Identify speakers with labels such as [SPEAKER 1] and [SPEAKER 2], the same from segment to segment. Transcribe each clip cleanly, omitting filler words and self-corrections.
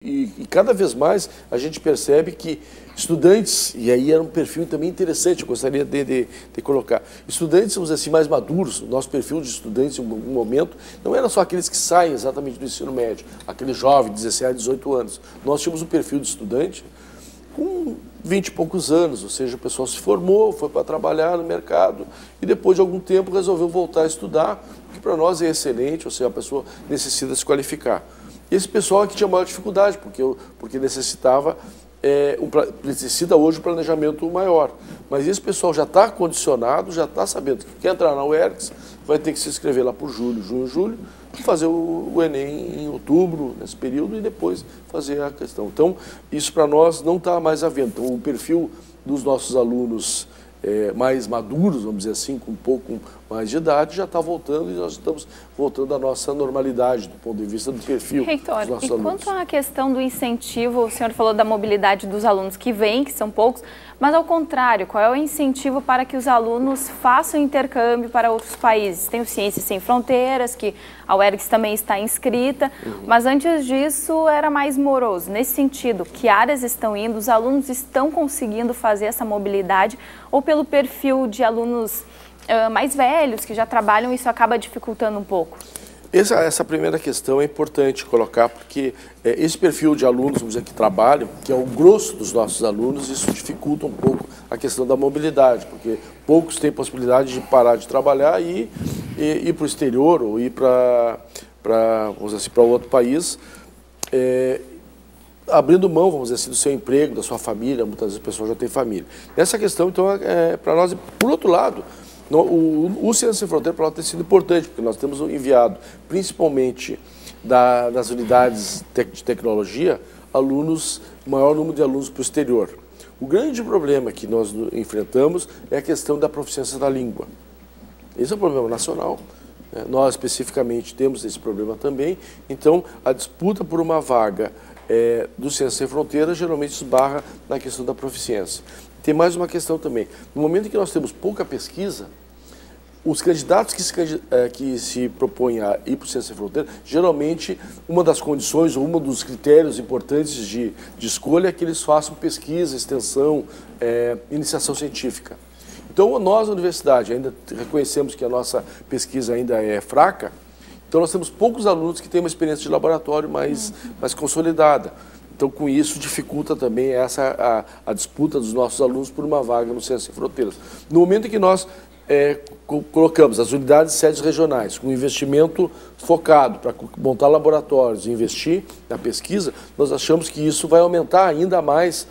[SPEAKER 1] E cada vez mais a gente percebe que estudantes, e aí era um perfil também interessante, eu gostaria de colocar, estudantes, vamos dizer assim, mais maduros, o nosso perfil de estudantes em algum momento, não era só aqueles que saem exatamente do ensino médio, aquele jovem, 17, 18 anos. Nós tínhamos um perfil de estudante com 20 e poucos anos, ou seja, o pessoal se formou, foi para trabalhar no mercado e depois de algum tempo resolveu voltar a estudar, que para nós é excelente, ou seja, a pessoa necessita se qualificar. E esse pessoal é que tinha maior dificuldade, porque necessitava, necessita hoje um planejamento maior. Mas esse pessoal já está condicionado, já está sabendo que quer entrar na UERGS, vai ter que se inscrever lá por julho, fazer o Enem em outubro, nesse período, e depois fazer a questão. Então, isso para nós não está mais havendo. Então, o perfil dos nossos alunos mais maduros, vamos dizer assim, com um pouco mais de idade, já está voltando e nós estamos voltando à nossa normalidade do ponto de vista do perfil
[SPEAKER 2] Reitor,
[SPEAKER 1] dos nossos
[SPEAKER 2] e
[SPEAKER 1] alunos.
[SPEAKER 2] quanto à questão do incentivo, o senhor falou da mobilidade dos alunos que vêm, que são poucos, mas ao contrário, qual é o incentivo para que os alunos façam intercâmbio para outros países? Tem o Ciências Sem Fronteiras, que a UERGS também está inscrita, mas antes disso era mais moroso. Nesse sentido, que áreas estão indo, os alunos estão conseguindo fazer essa mobilidade, ou pelo perfil de alunos mais velhos, que já trabalham, isso acaba dificultando um pouco?
[SPEAKER 1] Essa primeira questão é importante colocar, porque esse perfil de alunos, vamos dizer, que trabalham, que é o grosso dos nossos alunos, isso dificulta um pouco a questão da mobilidade, porque poucos têm possibilidade de parar de trabalhar e ir para o exterior ou ir para outro país, abrindo mão, vamos dizer assim, do seu emprego, da sua família. Muitas vezes a pessoa já tem família. Nessa questão, então, para nós, por outro lado, o Ciências Sem Fronteiras para nós tem sido importante, porque nós temos enviado, principalmente das unidades de tecnologia, o maior número de alunos para o exterior. O grande problema que nós enfrentamos é a questão da proficiência da língua. Esse é um problema nacional. Nós, especificamente, temos esse problema também. Então, a disputa por uma vaga do Ciências Sem Fronteiras geralmente esbarra na questão da proficiência. Tem mais uma questão também. No momento em que nós temos pouca pesquisa, os candidatos que se propõem a ir para o Ciências Sem Fronteiras, geralmente uma das condições ou um dos critérios importantes de escolha é que eles façam pesquisa, extensão, iniciação científica. Então, nós, na universidade, ainda reconhecemos que a nossa pesquisa ainda é fraca, então nós temos poucos alunos que têm uma experiência de laboratório mais consolidada. Então, com isso, dificulta também a disputa dos nossos alunos por uma vaga no Ciências Sem Fronteiras. No momento em que nós colocamos as unidades sedes regionais com investimento focado para montar laboratórios e investir na pesquisa, nós achamos que isso vai aumentar ainda mais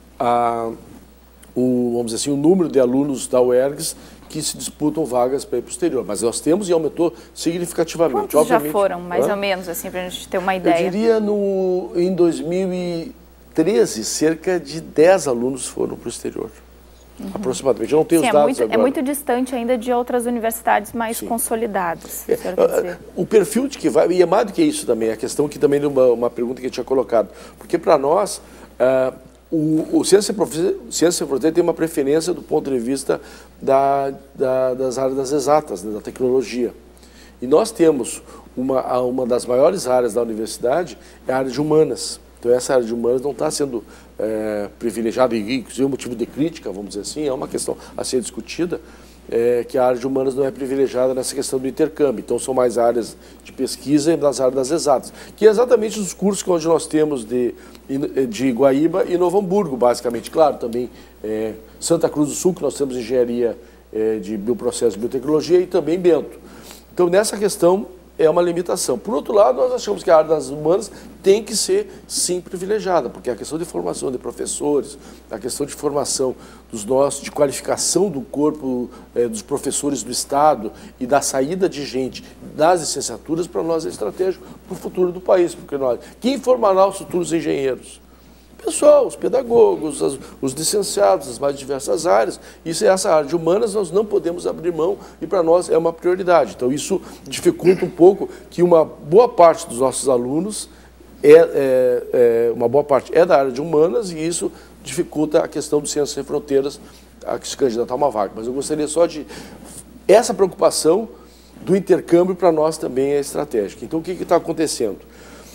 [SPEAKER 1] vamos dizer assim, o número de alunos da UERGS que se disputam vagas para ir para o exterior. Mas nós temos e aumentou significativamente.
[SPEAKER 2] Quantos já foram, mais ou menos, assim, para a gente ter uma ideia?
[SPEAKER 1] Eu diria, em 2013, cerca de 10 alunos foram para o exterior. Aproximadamente. Eu não tenho os dados agora.
[SPEAKER 2] É muito distante ainda de outras universidades mais consolidadas.
[SPEAKER 1] O perfil de que vai, e é mais do que isso também, a questão que também é uma pergunta que eu tinha colocado. Porque para nós, o Ciências Sem Fronteiras tem uma preferência do ponto de vista das áreas das exatas, da tecnologia. E nós temos uma das maiores áreas da universidade, é a área de humanas. Então, essa área de humanas não está sendo privilegiada, e inclusive é um motivo de crítica, vamos dizer assim, é uma questão a ser discutida, que a área de humanas não é privilegiada nessa questão do intercâmbio. Então, são mais áreas de pesquisa e das áreas das exatas, que é exatamente os cursos que hoje nós temos de Guaíba e Novo Hamburgo, basicamente. Claro, também Santa Cruz do Sul, que nós temos engenharia de bioprocesso e biotecnologia, e também Bento. Então, nessa questão, é uma limitação. Por outro lado, nós achamos que a área das humanas tem que ser, sim, privilegiada, porque a questão de formação de professores, a questão de formação de qualificação do corpo dos professores do Estado e da saída de gente das licenciaturas, para nós é estratégico para o futuro do país, porque quem formará os futuros engenheiros? Pessoal, os pedagogos, os licenciados, as mais diversas áreas. Essa área de humanas nós não podemos abrir mão e para nós é uma prioridade. Então isso dificulta um pouco que uma boa parte dos nossos alunos uma boa parte é da área de humanas e isso dificulta a questão do Ciências Sem Fronteiras a se candidatar a uma vaga. Mas eu gostaria só de... Essa preocupação do intercâmbio para nós também é estratégica. Então o que está acontecendo?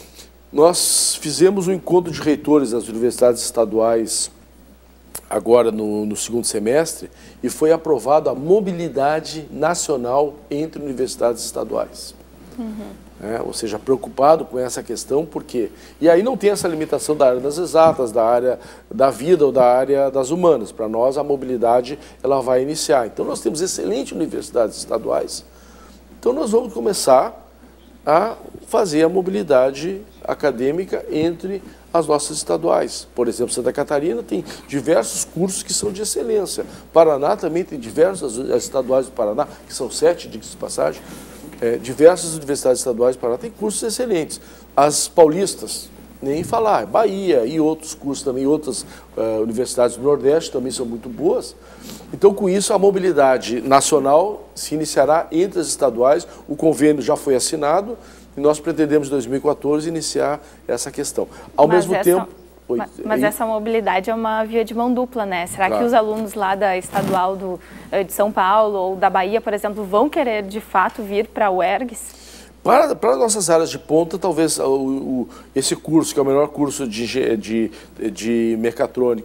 [SPEAKER 1] Nós fizemos um encontro de reitores das universidades estaduais agora no segundo semestre e foi aprovada a mobilidade nacional entre universidades estaduais. Ou seja, preocupado com essa questão, por quê? E aí não tem essa limitação da área das exatas, da área da vida ou da área das humanas. Para nós, a mobilidade ela vai iniciar. Então, nós temos excelentes universidades estaduais. Então, nós vamos começar a fazer a mobilidade acadêmica entre as nossas estaduais. Por exemplo, Santa Catarina tem diversos cursos que são de excelência. Paraná também tem diversas estaduais do Paraná, que são 7, diga-se de passagem. Diversas universidades estaduais do Paraná têm cursos excelentes. As paulistas, nem falar, Bahia e outros cursos também, outras universidades do Nordeste também são muito boas. Então, com isso, a mobilidade nacional se iniciará entre as estaduais, o convênio já foi assinado e nós pretendemos, em 2014, iniciar essa questão. Ao mesmo tempo...
[SPEAKER 2] Mas essa mobilidade é uma via de mão dupla, né? Será que os alunos lá da estadual de São Paulo ou da Bahia, por exemplo, vão querer de fato vir para a UERGS?
[SPEAKER 1] Para nossas áreas de ponta, talvez esse curso, que é o melhor curso de mecatrônica,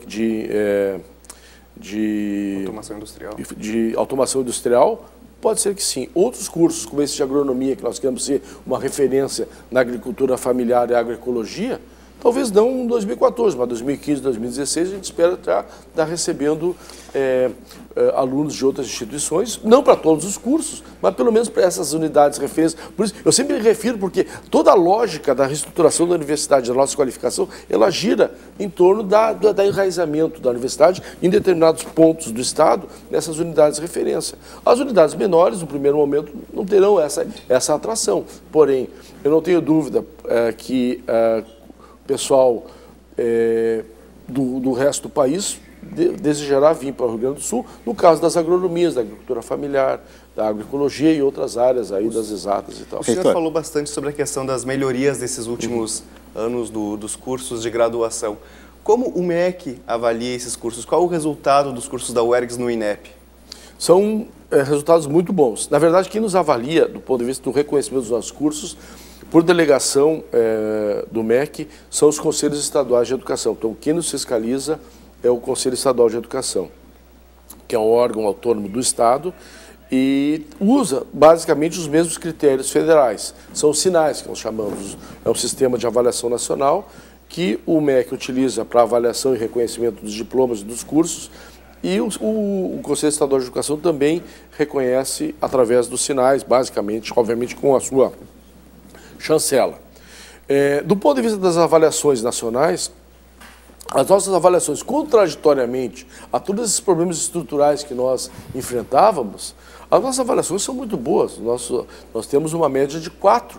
[SPEAKER 1] de automação industrial, pode ser que sim. Outros cursos, como esse de agronomia, que nós queremos ser uma referência na agricultura familiar e agroecologia, talvez não em 2014, mas 2015, 2016, a gente espera estar recebendo alunos de outras instituições, não para todos os cursos, mas pelo menos para essas unidades de referência. Por isso, eu sempre me refiro, porque toda a lógica da reestruturação da universidade, da nossa qualificação, ela gira em torno do enraizamento da universidade em determinados pontos do Estado, nessas unidades de referência. As unidades menores, no primeiro momento, não terão essa atração. Porém, eu não tenho dúvida que o pessoal do resto do país desejará vir para o Rio Grande do Sul, no caso das agronomias, da agricultura familiar, da agroecologia e outras áreas aí das exatas e tal.
[SPEAKER 3] O senhor falou bastante sobre a questão das melhorias desses últimos anos dos cursos de graduação. Como o MEC avalia esses cursos? Qual o resultado dos cursos da UERGS no INEP?
[SPEAKER 1] São resultados muito bons. Na verdade, quem nos avalia, do ponto de vista do reconhecimento dos nossos cursos, por delegação do MEC, são os Conselhos Estaduais de Educação. Então, quem nos fiscaliza é o Conselho Estadual de Educação, que é um órgão autônomo do Estado e usa basicamente os mesmos critérios federais. São os sinais que nós chamamos. É um sistema de avaliação nacional que o MEC utiliza para avaliação e reconhecimento dos diplomas e dos cursos, e o Conselho Estadual de Educação também reconhece através dos sinais, basicamente, obviamente com a sua chancela. Do ponto de vista das avaliações nacionais, as nossas avaliações, contraditoriamente a todos esses problemas estruturais que nós enfrentávamos, as nossas avaliações são muito boas. Nós temos uma média de 4,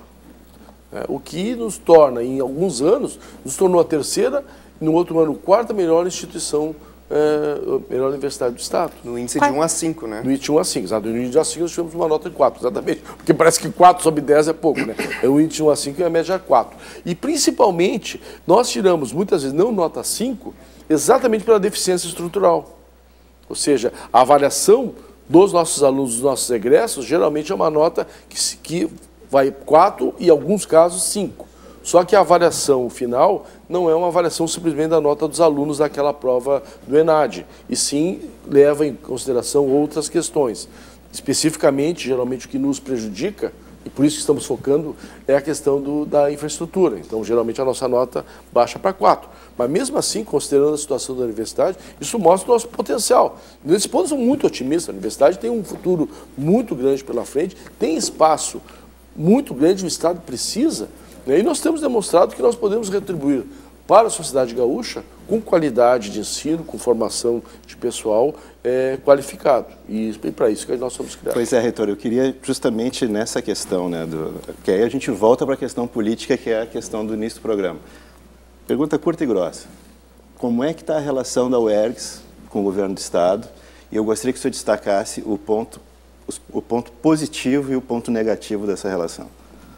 [SPEAKER 1] o que nos torna, em alguns anos, nos tornou a terceira, e no outro ano, a quarta melhor instituição, melhor universidade do Estado.
[SPEAKER 3] No índice de 1 a 5, né?
[SPEAKER 1] No índice de 1 a 5, exato. No índice de 1 a 5 nós tivemos uma nota de 4, exatamente. Porque parece que 4 sobre 10 é pouco, né? O índice de 1 a 5 e a média é 4. E, principalmente, nós tiramos, muitas vezes, não nota 5, exatamente pela deficiência estrutural. Ou seja, a avaliação dos nossos alunos, dos nossos egressos, geralmente é uma nota que vai 4 e, em alguns casos, 5. Só que a avaliação final não é uma avaliação simplesmente da nota dos alunos daquela prova do ENAD, e sim leva em consideração outras questões. Especificamente, geralmente o que nos prejudica, e por isso que estamos focando, é a questão da infraestrutura. Então, geralmente a nossa nota baixa para 4. Mas mesmo assim, considerando a situação da universidade, isso mostra o nosso potencial. Nesse ponto, eu sou muito otimista. A universidade tem um futuro muito grande pela frente, tem espaço muito grande, o Estado precisa. E nós temos demonstrado que nós podemos retribuir para a sociedade gaúcha com qualidade de ensino, com formação de pessoal qualificado. E para isso que nós somos criados.
[SPEAKER 4] Pois é, reitor, eu queria justamente nessa questão, né, que aí a gente volta para a questão política, que é a questão do início do programa. Pergunta curta e grossa. Como é que está a relação da UERGS com o governo do Estado? E eu gostaria que o senhor destacasse o ponto positivo e o ponto negativo dessa relação.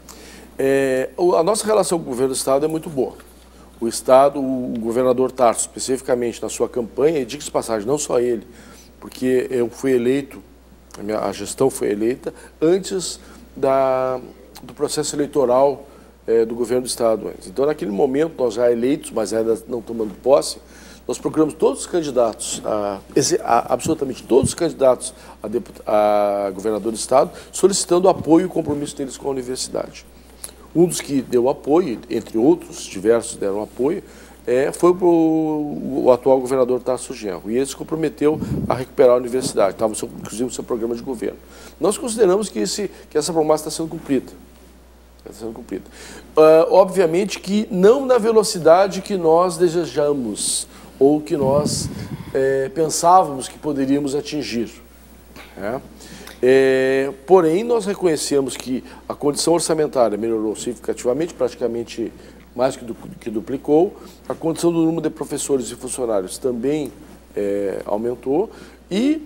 [SPEAKER 1] A nossa relação com o governo do Estado é muito boa. O Estado, o governador Tarso, especificamente na sua campanha, e diga-se de passagem, não só ele, porque eu fui eleito, a gestão foi eleita, antes do processo eleitoral do governo do Estado antes. Então, naquele momento, nós já eleitos, mas ainda não tomando posse, nós procuramos todos os candidatos, absolutamente todos os candidatos a governador do Estado, solicitando apoio e compromisso deles com a universidade. Um dos que deu apoio, entre outros, diversos deram apoio, foi o atual governador Tarso Genro, e ele se comprometeu a recuperar a universidade, estava inclusive no seu programa de governo. Nós consideramos que essa promessa está sendo cumprida. Obviamente que não na velocidade que nós desejamos ou que nós pensávamos que poderíamos atingir. Porém, nós reconhecemos que a condição orçamentária melhorou significativamente, praticamente mais que duplicou, a condição do número de professores e funcionários também aumentou e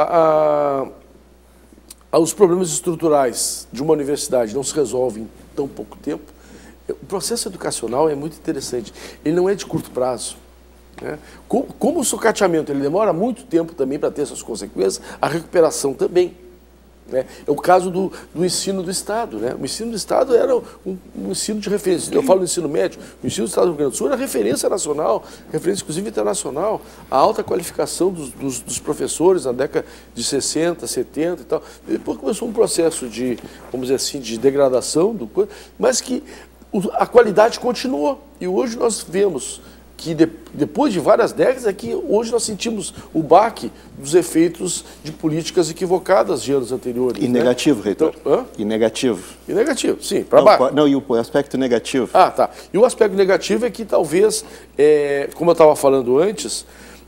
[SPEAKER 1] os problemas estruturais de uma universidade não se resolvem em tão pouco tempo. O processo educacional é muito interessante, ele não é de curto prazo. Como o sucateamento ele demora muito tempo também para ter suas consequências, a recuperação também. É o caso do ensino do Estado. O ensino do Estado era um ensino de referência. Eu falo do ensino médio, o ensino do Estado do Rio Grande do Sul era referência nacional, referência inclusive internacional. A alta qualificação dos professores na década de 60, 70 e tal. Depois começou um processo de, vamos dizer assim, de degradação, mas que a qualidade continuou. E hoje nós vemos que depois de várias décadas, hoje nós sentimos o baque dos efeitos de políticas equivocadas de anos anteriores.
[SPEAKER 4] E negativo, reitor?
[SPEAKER 1] Então,
[SPEAKER 4] e negativo?
[SPEAKER 1] E negativo, sim, para baixo.
[SPEAKER 4] Não, e o aspecto negativo?
[SPEAKER 1] Ah, tá. E o aspecto negativo é que talvez, como eu estava falando antes,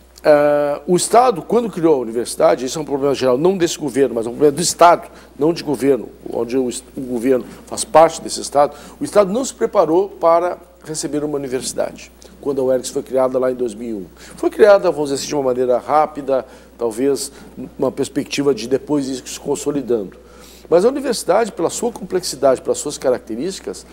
[SPEAKER 1] o Estado, quando criou a universidade, isso é um problema geral, não desse governo, mas é um problema do Estado, não de governo, onde o governo faz parte desse Estado, o Estado não se preparou para receber uma universidade, quando a UERGS foi criada lá em 2001. Foi criada, vamos dizer assim, de uma maneira rápida, talvez uma perspectiva de depois isso se consolidando. Mas a universidade, pela sua complexidade, pelas suas características,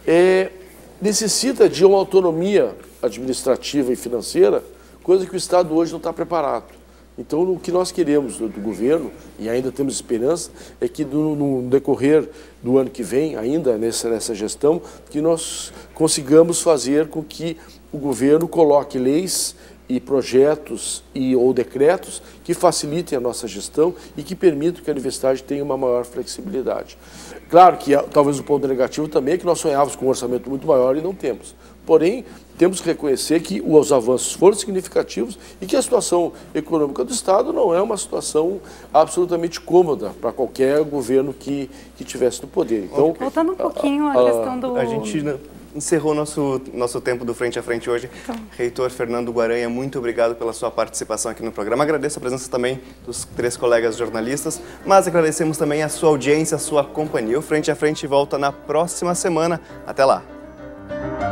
[SPEAKER 1] necessita de uma autonomia administrativa e financeira, coisa que o Estado hoje não está preparado. Então, o que nós queremos do governo, e ainda temos esperança, é que no decorrer do ano que vem, ainda nessa gestão, que nós consigamos fazer com que o governo coloque leis e projetos ou decretos que facilitem a nossa gestão e que permitam que a universidade tenha uma maior flexibilidade. Claro que talvez o ponto negativo também é que nós sonhávamos com um orçamento muito maior e não temos. Porém, temos que reconhecer que os avanços foram significativos e que a situação econômica do Estado não é uma situação absolutamente cômoda para qualquer governo que tivesse no poder. Então,
[SPEAKER 2] voltando um pouquinho à questão do...
[SPEAKER 3] A gente encerrou nosso tempo do Frente a Frente hoje. Então, Reitor Fernando Guaranha, muito obrigado pela sua participação aqui no programa. Agradeço a presença também dos 3 colegas jornalistas, mas agradecemos também a sua audiência, a sua companhia. O Frente a Frente volta na próxima semana. Até lá!